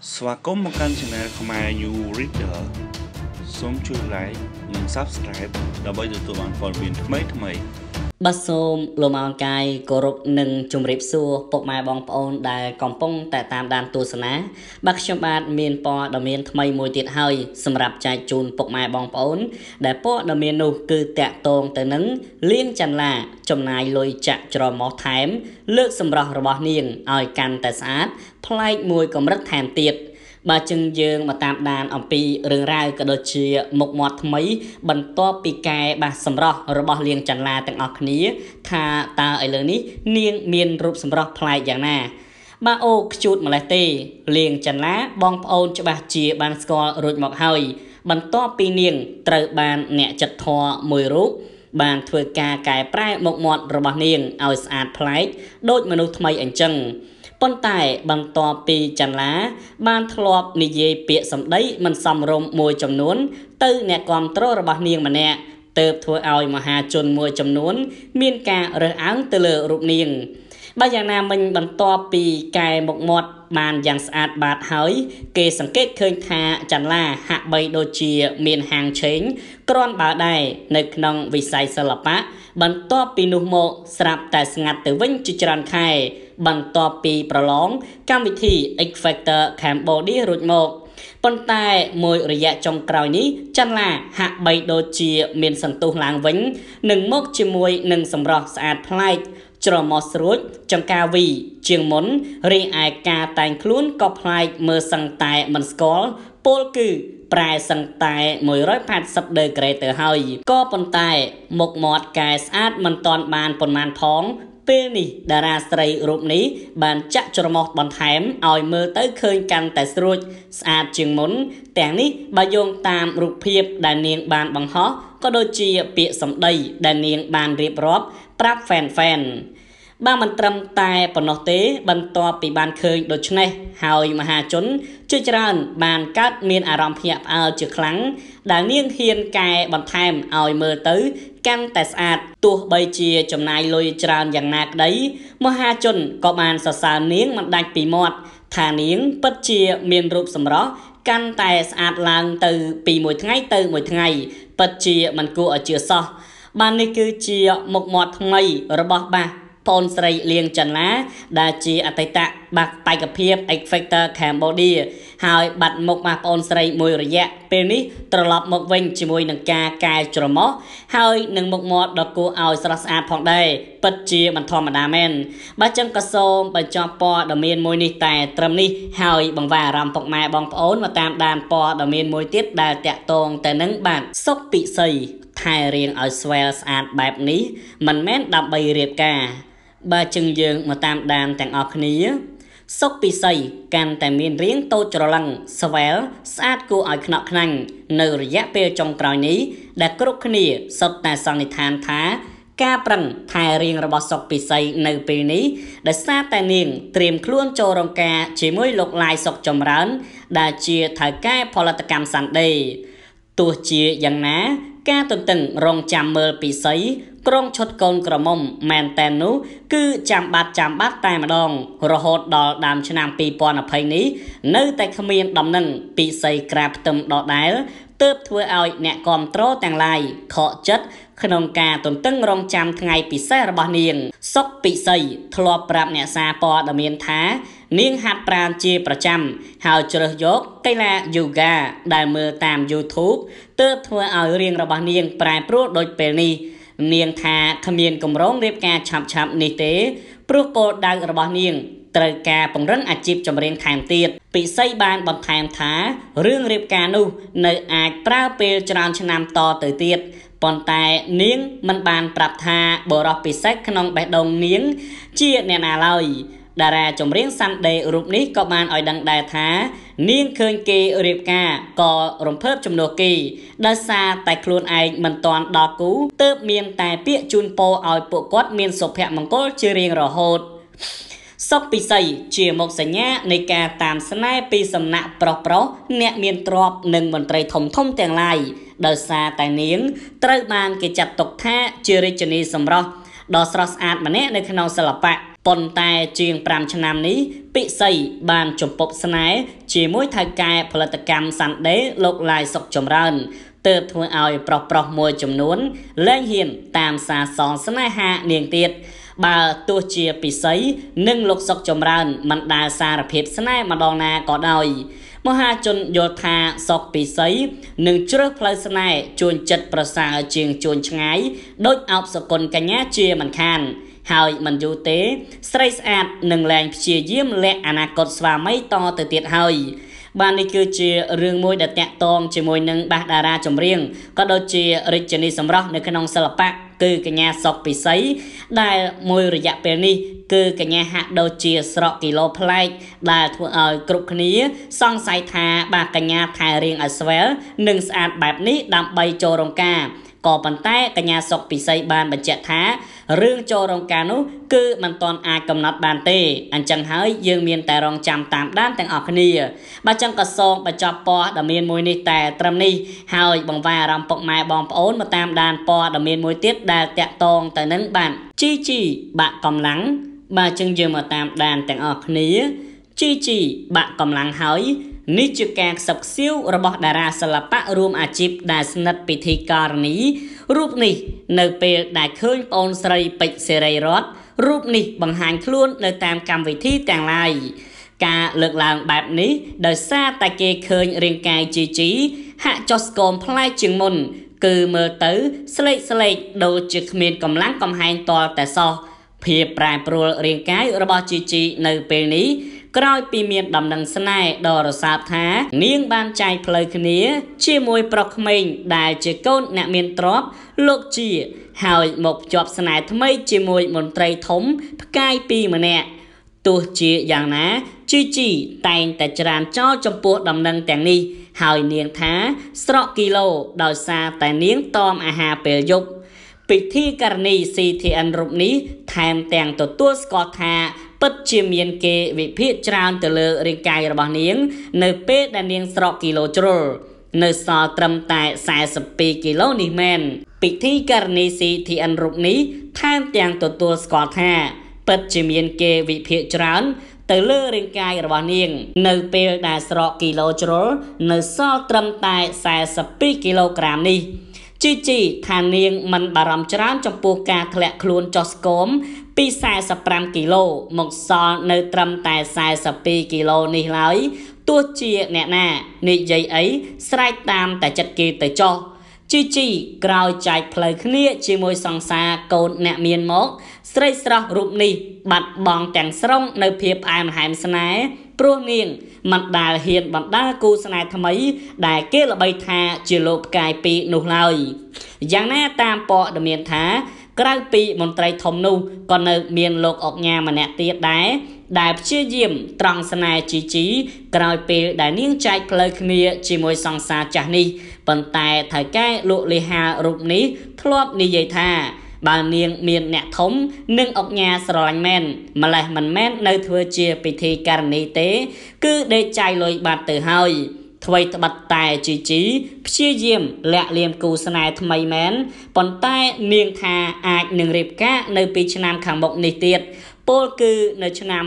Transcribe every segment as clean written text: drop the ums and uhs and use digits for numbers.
ស្វាគមន៍មកកាន់ Channel ខ្មែរ New Reader សូមជួយ Like និង Subscribe ដើម្បីទទួលបានព័ត៌មានថ្មីៗបាទសូមលោកមកកាយគោរពនិងជម្រាបសួរពុកម៉ែបងប្អូនដែលកំពុងតែតាមដានទស្សនាបាទខ្ញុំបាទមានព័ត៌មានថ្មីមួយទៀតហើយសម្រាប់ចែកជូនពុកម៉ែបងប្អូនដែលព័ត៌មាននោះគឺតាក់ទងទៅនឹងលៀងចន្ទឡាចំណាយលុយចាក់ច្រមុះថែមលើកសម្រស់របស់នាងឲ្យកាន់តែស្អាតប្លែកមួយកម្រិតថែមទៀតបាទចឹងយើងមកតាមដានអំពីរឿងរ៉ាវក៏ដូចជាមុខមាត់ថ្មីបន្ទាប់ពីកែបាសសម្រស់របស់លៀងចន្ទឡាទាំងអស់គ្នាថាតើឥឡូវនេះនាងមានរូបសម្រស់ប្លែកយ៉ាងណាបាទអូខ្ជូតម្លេះទេលៀងចន្ទឡាបងប្អូនច្បាស់ជាបានស្គាល់រួចមកហើយបន្ទាប់ពីនាងត្រូវបានអ្នកចិត្តធម៌មួយរូបបានធ្វើការកែប្រែមុខមាត់របស់នាងឲ្យស្អាតប្លែកដូចមនុស្សថ្មីអញ្ចឹងប៉ុន្តែបន្ទាប់ពីចន្ទឡាបានធ្លាប់និយាយពាក្យសម្ដីមិនសមរម្យមួយចំនួនទៅអ្នកគាំទ្ររបស់នាងម្នាក់ទើបធ្វើឲ្យមហាជនមួយចំនួនមានការរើសអើងទៅលើរូបនាងបាទយ៉ាងណាមិញបន្ទាប់ពីកែមុខមាត់បានយ៉ាងស្អាតបាតហើយគេសង្កេតឃើញថាចន្ទឡាហាក់បីដូចជាមានហាងឆេងគ្រាន់បើដែរនៅក្នុងវិស័យសិល្បៈបន្ទាប់ពីនោះមកស្រាប់តែស្ងាត់ទៅវិញជាច្រើនខែបន្ទាប់ពីប្រឡងកម្មវិធី X Factor Cambodia រួចមកប៉ុន្តែមួយរយៈចុងក្រោយនេះចន្ទឡាហាក់បីដូចជាមានសន្ទុះឡើងវិញនឹងមកជាមួយនឹងសម្រស់ស្អាតប្លែកច្រមុះស្រួចចង្ការវីជាងមុនរីឯការតែងខ្លួនក៏ប្លែកមើលសឹងតែមិនស្គាល់ពលគឺប្រែសឹងតែ180ដឺក្រេទៅហើយក៏ប៉ុន្តែមុខមាត់កែស្អាតមិនទាន់បានប៉ុន្មានផងពេលនេះតារាស្រីរូបនេះបានចាក់ច្រមុះបន្ថែមឲ្យមើលទៅឃើញកាន់តែស្រួចស្អាតជាងមុនទាំងនេះបើយោងតាមរូបភាពដែលនាងបានបង្ហោះក៏ដូចជាពាក្យសម្ដីដែលនាងបានរៀបរាប់ប្រាប់ហ្វេនបាទមិនត្រឹមតែប៉ុណ្ណោះទេបន្ទាប់ពីបានឃើញដូច្នេះហើយមហាជនជាច្រើនបានកើតមានអារម្មណ៍ភ្ញាក់ផ្អើលជាខ្លាំងដែលនាងហ៊ានកែបន្ថែមឲ្យមើលទៅកាន់តែស្អាតទោះបីជាចំណាយលុយច្រើនយ៉ាងណាក្តីមហាជនក៏បានសរសើរនាងមិនដាច់ពីមាត់ថានាងពិតជាមានរូបសម្រស់កាន់តែស្អាតឡើងទៅពីមួយថ្ងៃទៅមួយថ្ងៃពិតជាមិនគួរឲ្យជឿសោះបាននេះគឺជាមុខមាត់ថ្មីរបស់បាសប្អូនស្រីលៀងចន្ទឡាដែលជាអតីតបាសបេក្ខភាព X Factor Cambodia ហើយបាត់មុខបាសប្អូនស្រីមួយរយៈពេលនេះត្រឡប់មកវិញជាមួយនឹងការកែច្រមុះហើយនឹងមុខមាត់ដ៏គួរឲ្យស្រស់ស្អាតផងដែរពិតជាមិនធម្មតាមែនបាទចឹងក៏សូមបញ្ចប់ព័ត៌មានមួយនេះតែត្រឹមនេះហើយបង្វែរអារម្មណ៍ពុកម៉ែបងប្អូនមកតាមដានព័ត៌មានមួយទៀតដែលតាក់ទងទៅនឹងបាទសុកពិសីថែរៀងឲ្យស្វែលស្អាតបែបនេះមិនមែនដើម្បីរៀបការបាទចឹងយើងមកតាមដានទាំងអស់គ្នាសុកពិសីកាន់តែមានរាងតូចច្រឡឹងស្វែលស្អាតគួរឲ្យខ្នក់ខ្នាញ់នៅរយៈពេលចុងក្រោយនេះដែលគ្រប់គ្នាសុទ្ធតែសន្និដ្ឋានថាការប្រឹងថែរៀងរបស់សុកពិសីនៅពេលនេះដោយសារតែនាងត្រៀមខ្លួនចូលរោងការជាមួយលោកឡាយសុកចម្រើនដែលជាថៅកែផលិតកម្មសាន់ដេទោះជាយ៉ាងណាការទន្ទឹងរង់ចាំមើលពិសីក្រុងឈុតកូនក្រមុំមែនតែននោះគឺចាំបាត់តែម្ដងរហូតដល់ដើមឆ្នាំ2020នេះនៅតែគ្មានដំណឹងពិសីក្រាបផ្ទឹមដដែលទើបធ្វើឲ្យអ្នកគាំទ្រទាំងឡាយខកចិត្តក្នុងការទន្ទឹងរង់ចាំថ្ងៃពិសេសរបស់នាងសុកពិសីធ្លាប់ប្រាប់អ្នកសារព័ត៌មានថានាងហាត់ប្រាណជាប្រចាំហើយជ្រើសយកកីឡាយូហ្គាដែលមើលតាម YouTube ទើបធ្វើឲ្យរាងរបស់នាងប្រែប្រួលដូចពេលនេះនាងថាគ្មានកម្រងរៀបការឆាប់នេះទេព្រោះគោលដៅរបស់នាងត្រូវការពង្រឹងអាជីពចម្រៀងថែមទៀតពិសីបានបន្ថែមថារឿងរៀបការនោះនៅអាចប្រើពេលច្រើនឆ្នាំតទៅទៀតប៉ុន្តែនាងមិនបានប្រាប់ថាបរិសុទ្ធពិសេសក្នុងបេះដូងនាងជាអ្នកណាឡើយតារាចម្រៀងសាន់ដេរូបនេះក៏បានឲ្យដឹងដែរថានាងឃើញគេរៀបការក៏រំភើបជំនួសគេដោយសារតែខ្លួនឯងមិនទាន់ដល់គូទើបមានតែពាក្យជូនពរឲ្យពួកគាត់មានសុភមង្គលជារៀងរហូតសុកពិសីជាមុខសញ្ញានៃការតាមស្នេហ៍ពីសំណាក់ប្រុសអ្នកមានទ្រព្យនិងមន្ត្រីធំទាំងឡាយដោយសារតែនាងត្រូវបានគេចាត់ទុកថាជារាជិនីសម្រស់ដ៏ស្រស់ស្អាតម្នាក់នៅក្នុងសិល្បៈប៉ុន្តែជាង5ឆ្នាំនេះពិសីបានចំពប់ស្នេហ៍ជាមួយថៅកែផលិតកម្មសាន់ដេលោកឡាយសុកចម្រើនទើបធ្វើឲ្យប្រុសមួយចំនួនលែងហ៊ានតាមសារសងស្នេហានាងទៀតបើទោះជាពិសីនិងលោកសុកចម្រើនមិនដែលសារភាពស្នេហ៍ម្ដងណាក៏ដោយមហាជនយល់ថាសុកពិសីនឹងជ្រើសផ្លូវស្នេហ៍ជួញចិត្តប្រសើរជាងជួញឆ្ងាយដោយអោបសកលកញ្ញាជាមិនខានហើយមិនយូរទេស្រីស្អាតនឹងលែងព្យាយាមលាក់អនាគតស្វាមីតទៅទៀតហើយបាននេះគឺជារឿងមួយដែលតាក់ទងជាមួយនឹងបាសតារាចម្រៀងក៏ដូចជារាជនីសម្រស់នៅក្នុងសិល្បៈគឺកញ្ញាសុកពិសីដែលមួយរយៈពេលនេះគឺកញ្ញាហាក់ដូចជាស្រកគីឡូប្លែកដែលធ្វើឲ្យគ្រប់គ្នាសង្ស័យថាបាទកញ្ញាថែរៀងឲ្យស្វែលនិងស្អាតបែបនេះដើម្បីចូលរោងការក៏ប៉ុន្តែកញ្ញាសុកពិសីបានបញ្ជាក់ថារឿងចូលរោងការនោះគឺមិនទាន់អាចកំណត់បានទេអញ្ចឹងហើយយើងមានតែរងចាំតាមដានទាំងអស់គ្នាបើចឹងក៏សូមបញ្ចប់ព័ត៌មានមួយនេះតែត្រឹមនេះហើយបង្វែរអារម្មណ៍ពុកម៉ែបងប្អូនមកតាមដានព័ត៌មានមួយទៀតដែលតាក់ទងទៅនឹងបានជីបាក់កម្លាំងបាទចឹងយើងមកតាមដានទាំងអស់គ្នាជីបាក់កម្លាំងហើយនេះជាការខ្សឹបខ្សៀវរបស់តារាសិល្បៈរួមអាជីពដែលស្និទ្ធពិធីការនីរូបនេះនៅពេលដែលឃើញប្អូនស្រីពេជ្រសេរីរតន៍រូបនេះបង្ហាញខ្លួននៅតាមកម្មវិធីទាំងឡាយការលើកឡើងបែបនេះដោយសារតែគេឃើញរាងកាយជីហាក់ចុះស្គមប្លែកជាងមុនគឺមើលទៅស្លេកដូចជាគ្មានកម្លាំងកំហែងតតែសោះភាពប្រែប្រួលរាងកាយរបស់ជីនៅពេលនេះក្រោយពីមានដំណឹងស្នេហ៍ដ៏រសើបថានាងបានចែកផ្លូវគ្នាជាមួយប្រុសក្មេងដែលជាកូនអ្នកមានទ្រព្យលោកជាហើយមកភ្ជាប់ស្នេហ៍ថ្មីជាមួយមន្ត្រីធំផ្កាយពីរម្នាក់ទោះជាយ៉ាងណាជីតែងតែច្រានចោលចំពោះដំណឹងទាំងនេះហើយនាងថាស្រកគីឡូដោយសារតែនាងតមអាហារពេលយប់ពិធីការនី CTN រូបនេះថែមទាំងទទួលស្គាល់ថាពិតជាមានគេវិភាគច្រើនទៅលើរាងកាយរបស់នាងនៅពេលដែលនាងស្រកគីឡូជ្រុលនៅសល់ត្រឹមតែ42គីឡូនេះមែនពិធីការនី CTN រូបនេះថែមទាំងទទួលស្គាល់ថាពិតជាមានគេវិភាគច្រើនទៅលើរាងកាយរបស់នាងនៅពេលដែលស្រកគីឡូជ្រុលនៅសល់ត្រឹមតែ42គីឡូក្រាមនេះជីថានាងមិនបារម្ភច្រើនចំពោះការធ្លាក់ខ្លួនចុះស្គមពី45គីឡូមកសល់នៅត្រឹមតែ42គីឡូនេះឡើយទោះជាអ្នកណានិយាយអីស្រែកតាមតែចិត្តគេទៅចុះជីក្រោយចែកផ្លូវគ្នាជាមួយសង្សារកូនអ្នកមានមកស្រីស្រស់រូបនេះបាត់បង់ទាំងស្រុងនៅភាពផ្អែមល្ហែមស្នេហ៍ព្រោះនាងមិនដែលហ៊ានបណ្ដាលគូស្នេហ៍ថ្មីដែលគេល្បីថាជាលោកផ្កាយពីរនោះឡើយយ៉ាងណាតាមព័ត៌មានថាក្រៅពីមន្ត្រីធំនោះក៏នៅមានលោកអុកញ៉ាម្នាក់ទៀតដែលព្យាយាមត្រង់ស្នេហ៍ជីក្រោយពេលដែលនាងចែកផ្លូវគ្នាជាមួយសង្សារចាស់នេះប៉ុន្តែថៅកែលោកលីហារូបនេះធ្លាប់និយាយថាបើនាងមានអ្នកធំនិងអុកញ៉ាស្រឡាញ់មែនម្លេះមិនមែននៅធ្វើជាពិធីការនីទេគឺដេកចាយលុយបាត់ទៅហើយថ្មីត្បិតតែជីព្យាយាមលាក់លៀមគូស្នេហ៍ថ្មីមែនប៉ុន្តែនាងថាអាចនឹងរៀបការនៅពីឆ្នាំខាងមុខនេះទៀតពលគឺនៅឆ្នាំ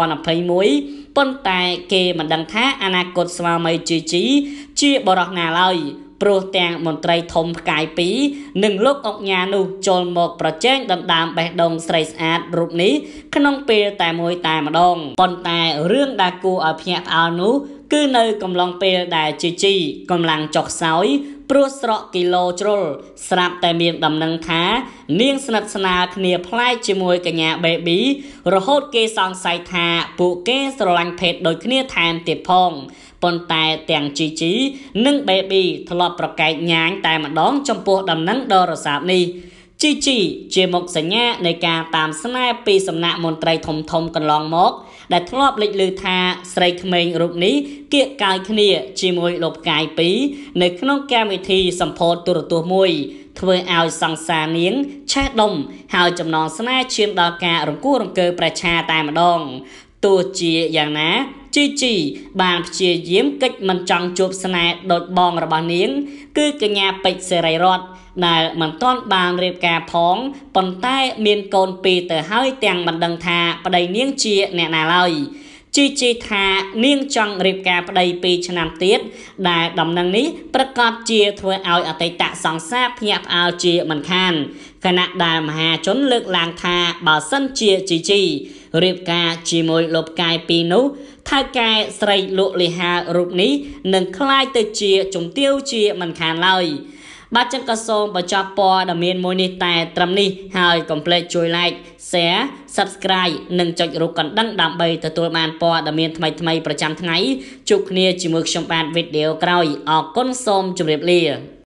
2021ប៉ុន្តែគេមិនដឹងថាអនាគតស្វាមីជីជាបរិះណាឡើយព្រោះទាំងមន្ត្រីធំផ្កាយពីរនិងលោកអុកញ៉ានោះចូលមកប្រជែងដណ្ដើមបេះដូងស្រីស្អាតរូបនេះក្នុងពេលតែមួយតែម្ដងប៉ុន្តែរឿងដែលគួរឲ្យភ្ញាក់ផ្អើលនោះគឺនៅកំឡុងពេលដែលជីកំឡុងចុះខ្សោយព្រោះស្រកគីឡូជ្រុលស្រាប់តែមានដំណឹងថានាងស្និទ្ធស្នាលគ្នាប្លែកជាមួយកញ្ញា Baby រហូតគេសង្ស័យថាពួកគេស្រឡាញ់ភេទដូចគ្នាថែមទៀតផងប៉ុន្តែទាំងជីនិង Baby ធ្លាប់ប្រកែកញ៉ាញតែម្ដងចំពោះដំណឹងដ៏រសើបនេះជីជាមុខសញ្ញានៃការតាមស្នេហ៍ពីសំណាក់មន្ត្រីធំកន្លងមកដែលធ្លាប់លេចឮថាស្រីក្មេងរូបនេះគៀកកាយគ្នាជាមួយលោកផ្កាយពីរនៅក្នុងកម្មវិធីសម្ពោធទូរទស្សន៍មួយធ្វើឲ្យសង្សារនាងឆេះដុំហើយចំណងស្នេហ៍ឈានដល់ការរង្គោះរង្គើប្រឆាតែម្ដងទោះជាយ៉ាងណាជីបានព្យាយាមកិច្ចមិនចង់ជួបស្នេហ៍ដូចបងរបស់នាងគឺកញ្ញាពេជ្រសេរីរតន៍ដែលមិនទាន់បានរៀបការផងប៉ុន្តែមានកូនពីរទៅហើយទាំងមិនដឹងថាប្តីនាងជាអ្នកណាឡើយជីថានាងចង់រៀបការប្តី2ឆ្នាំទៀតដែលដំណឹងនេះប្រកាសជាធ្វើឲ្យអតីតសង្សារភ្ញាក់ផ្អើលជាមិនខានខណៈដែលមហាជនលើកឡើងថាបើសិនជាជីរៀបការជាមួយលោកកាយពីរនោះថៅកែស្រីលក់លីហារូបនេះនឹងក្លាយទៅជាជំទាវជាមិនខានឡើយបាទចឹងក៏សូមបញ្ចប់ព័ត៌មានមួយនេះតែត្រឹមនេះហើយកុំភ្លេចជួយ like share subscribe និងចុចរូបកណ្ដឹងដើម្បីទទួលបានព័ត៌មានថ្មីៗប្រចាំថ្ងៃជួបគ្នាជាមួយខ្ញុំបាទវីដេអូក្រោយអរគុណសូមជម្រាបលា